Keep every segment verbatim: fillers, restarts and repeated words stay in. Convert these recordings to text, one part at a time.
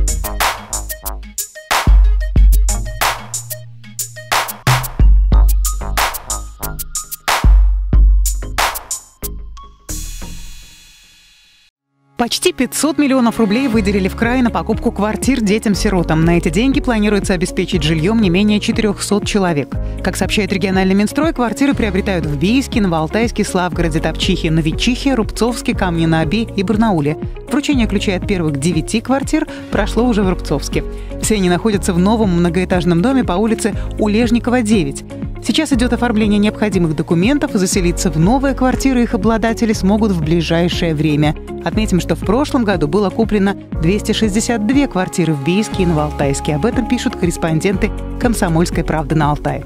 Почти пятьсот миллионов рублей выделили в край на покупку квартир детям-сиротам. На эти деньги планируется обеспечить жильем не менее четырехсот человек. Как сообщает региональный Минстрой, квартиры приобретают в Бийске, Новоалтайске, Славгороде, Топчихе, Новичихе, Рубцовске, Камне-на-Оби и Барнауле. Вручение ключей от первых девяти квартир прошло уже в Рубцовске. Все они находятся в новом многоэтажном доме по улице Улежникова, девять. Сейчас идет оформление необходимых документов, и заселиться в новые квартиры их обладатели смогут в ближайшее время. Отметим, что в прошлом году было куплено двести шестьдесят две квартиры в Бийске и Новоалтайске. Об этом пишут корреспонденты «Комсомольской правды» на Алтае.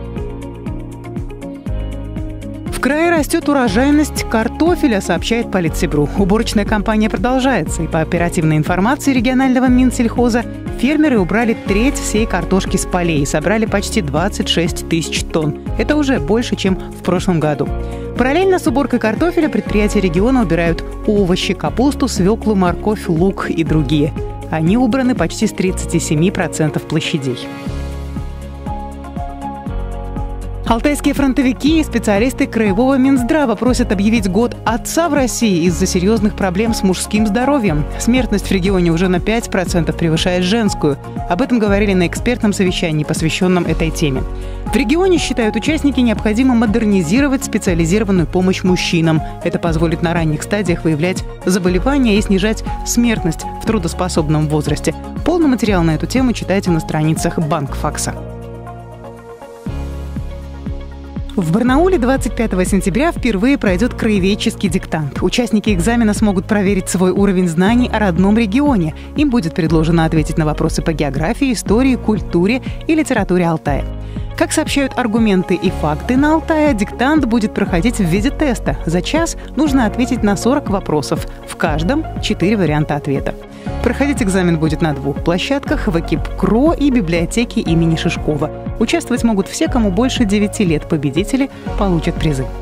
В крае растет урожайность картофеля, сообщает Политсибру. Уборочная кампания продолжается, и по оперативной информации регионального Минсельхоза фермеры убрали треть всей картошки с полей и собрали почти двадцать шесть тысяч тонн. Это уже больше, чем в прошлом году. Параллельно с уборкой картофеля предприятия региона убирают овощи, капусту, свеклу, морковь, лук и другие. Они убраны почти с тридцати семи процентов площадей. Алтайские фронтовики и специалисты Краевого Минздрава просят объявить год отца в России из-за серьезных проблем с мужским здоровьем. Смертность в регионе уже на пять процентов превышает женскую. Об этом говорили на экспертном совещании, посвященном этой теме. В регионе, считают участники, необходимо модернизировать специализированную помощь мужчинам. Это позволит на ранних стадиях выявлять заболевания и снижать смертность в трудоспособном возрасте. Полный материал на эту тему читайте на страницах Банкфакса. В Барнауле двадцать пятого сентября впервые пройдет краеведческий диктант. Участники экзамена смогут проверить свой уровень знаний о родном регионе. Им будет предложено ответить на вопросы по географии, истории, культуре и литературе Алтая. Как сообщают аргументы и факты на Алтае, диктант будет проходить в виде теста. За час нужно ответить на сорок вопросов. В каждом четыре варианта ответа. Проходить экзамен будет на двух площадках – в Экипкро и библиотеке имени Шишкова. Участвовать могут все, кому больше девяти лет. Победители получат призы.